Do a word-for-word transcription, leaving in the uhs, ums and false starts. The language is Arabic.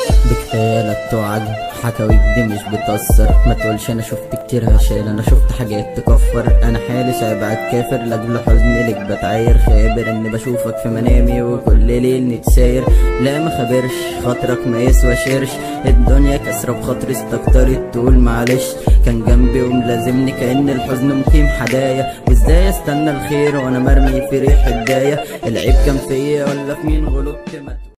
بكفاية لا توعد حكاويك دي مش بتأثر، ما تقولش انا شفت كتير هشال، انا شفت حاجات تكفر. انا حالي سايب عالكافر لاجل حزني لك بتعاير، خابر اني بشوفك في منامي وكل ليل نتساير. لا ما خبرش خاطرك ما يسوى شرش، الدنيا كسرة بخاطري استكترت تقول معلش. كان جنبي وملازمني كأن الحزن مقيم حدايا، وازاي استنى الخير وانا مرمي في ريح الداية. العيب كان فيا ولا في مين غلطت؟